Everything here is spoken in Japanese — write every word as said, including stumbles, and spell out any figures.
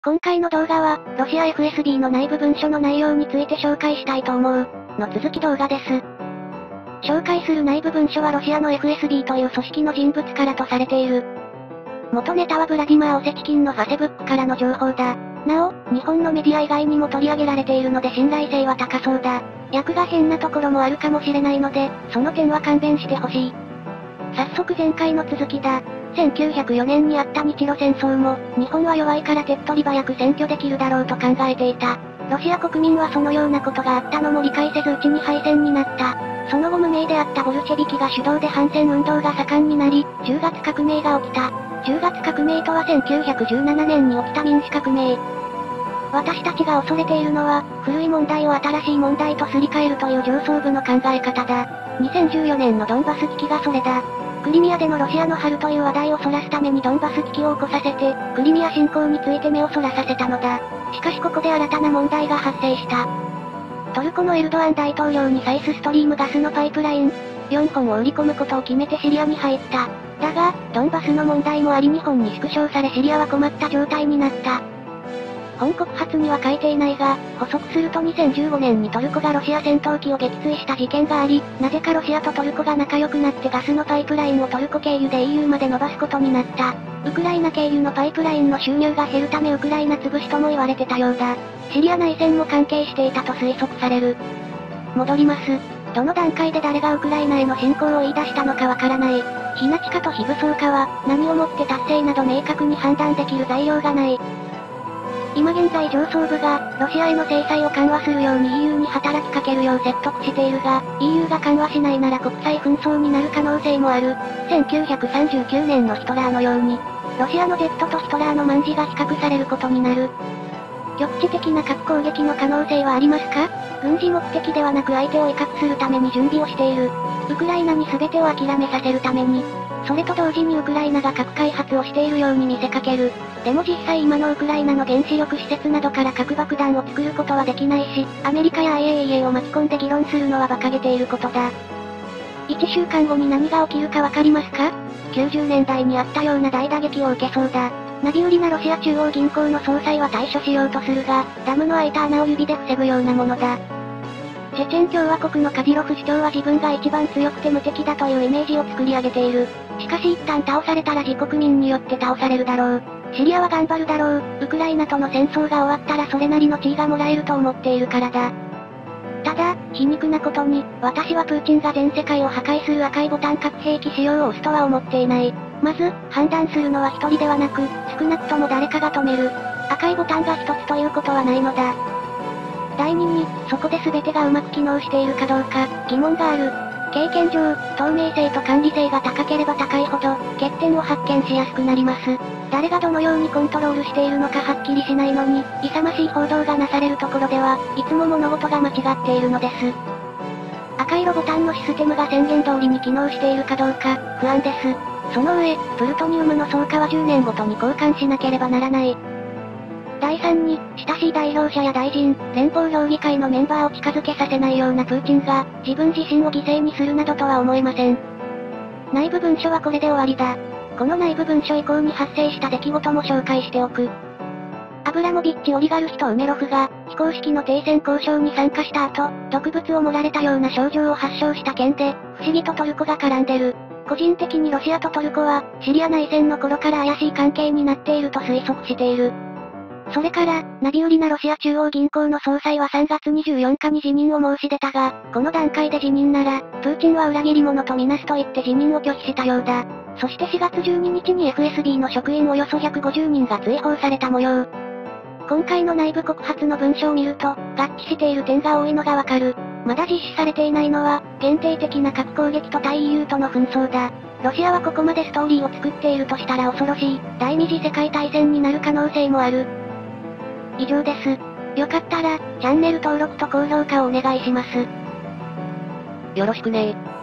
今回の動画は、ロシア エフエスビー の内部文書の内容について紹介したいと思う、の続き動画です。紹介する内部文書はロシアの エフエスビー という組織の人物からとされている。元ネタはブラディマー・オセチキンのファセブックからの情報だ。なお、日本のメディア以外にも取り上げられているので信頼性は高そうだ。訳が変なところもあるかもしれないので、その点は勘弁してほしい。早速前回の続きだ。せんきゅうひゃくよねんにあった日露戦争も、日本は弱いから手っ取り早く占拠できるだろうと考えていた。ロシア国民はそのようなことがあったのも理解せずうちに敗戦になった。その後無名であったボルシェビキが主導で反戦運動が盛んになり、じゅうがつ革命が起きた。じゅうがつ革命とはせんきゅうひゃくじゅうななねんに起きた民主革命。私たちが恐れているのは、古い問題を新しい問題とすり替えるという上層部の考え方だ。にせんじゅうよねんのドンバス危機がそれだ。クリミアでのロシアの春という話題をそらすためにドンバス危機を起こさせて、クリミア侵攻について目をそらさせたのだ。しかしここで新たな問題が発生した。トルコのエルドアン大統領にサイスストリームガスのパイプライン、よんほんを売り込むことを決めてシリアに入った。だが、ドンバスの問題もあり日本に縮小されシリアは困った状態になった。本告発には書いていないが、補足するとにせんじゅうごねんにトルコがロシア戦闘機を撃墜した事件があり、なぜかロシアとトルコが仲良くなってガスのパイプラインをトルコ経由で イーユー まで伸ばすことになった。ウクライナ経由のパイプラインの収入が減るためウクライナ潰しとも言われてたようだ。シリア内戦も関係していたと推測される。戻ります。どの段階で誰がウクライナへの侵攻を言い出したのかわからない。ヒナチカと非武装化は、何をもって達成など明確に判断できる材料がない。今現在上層部が、ロシアへの制裁を緩和するように イーユー に働きかけるよう説得しているが、イーユー が緩和しないなら国際紛争になる可能性もある。せんきゅうひゃくさんじゅうきゅうねんのヒトラーのように、ロシアの Z とヒトラーのマンジが比較されることになる。局地的な核攻撃の可能性はありますか？軍事目的ではなく相手を威嚇するために準備をしている。ウクライナに全てを諦めさせるために。それと同時にウクライナが核開発をしているように見せかける。でも実際今のウクライナの原子力施設などから核爆弾を作ることはできないし、アメリカや アイエーイーエー を巻き込んで議論するのは馬鹿げていることだ。いちしゅうかんごに何が起きるかわかりますか？きゅうじゅうねんだいにあったような大打撃を受けそうだ。ナビウリナロシア中央銀行の総裁は対処しようとするが、ダムの開いた穴を指で防ぐようなものだ。チェチェン共和国のカディロフ首長は自分が一番強くて無敵だというイメージを作り上げている。しかし一旦倒されたら自国民によって倒されるだろう。シリアは頑張るだろう。ウクライナとの戦争が終わったらそれなりの地位がもらえると思っているからだ。ただ、皮肉なことに、私はプーチンが全世界を破壊する赤いボタン核兵器使用を押すとは思っていない。まず、判断するのは一人ではなく、少なくとも誰かが止める。赤いボタンが一つということはないのだ。第二に、そこで全てがうまく機能しているかどうか、疑問がある。経験上、透明性と管理性が高ければ高いほど、欠点を発見しやすくなります。誰がどのようにコントロールしているのかはっきりしないのに、勇ましい報道がなされるところでは、いつも物事が間違っているのです。赤色ボタンのシステムが宣言通りに機能しているかどうか、不安です。その上、プルトニウムの装荷はじゅうねんごとに交換しなければならない。第三に、親しい代表者や大臣、連邦評議会のメンバーを近づけさせないようなプーチンが、自分自身を犠牲にするなどとは思えません。内部文書はこれで終わりだ。この内部文書以降に発生した出来事も紹介しておく。アブラモビッチ・オリガルヒとウメロフが、非公式の停戦交渉に参加した後、毒物を盛られたような症状を発症した件で、不思議とトルコが絡んでる。個人的にロシアとトルコは、シリア内戦の頃から怪しい関係になっていると推測している。それから、ナビウリナロシア中央銀行の総裁はさんがつにじゅうよっかに辞任を申し出たが、この段階で辞任なら、プーチンは裏切り者とみなすと言って辞任を拒否したようだ。そしてしがつじゅうににちに エフエスビー の職員およそひゃくごじゅうにんが追放された模様。今回の内部告発の文書を見ると、合致している点が多いのがわかる。まだ実施されていないのは、限定的な核攻撃と対 イーユー との紛争だ。ロシアはここまでストーリーを作っているとしたら恐ろしい、第二次世界大戦になる可能性もある。以上です。よかったら、チャンネル登録と高評価をお願いします。 よろしくねー。